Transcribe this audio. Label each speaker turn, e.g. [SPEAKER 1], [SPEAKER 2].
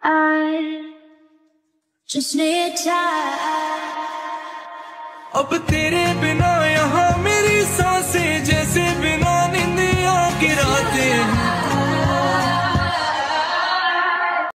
[SPEAKER 1] I just need time.
[SPEAKER 2] अब तेरे बिना यहाँ मेरी सांसें जैसे बिना नींदियाँ गिराते हैं।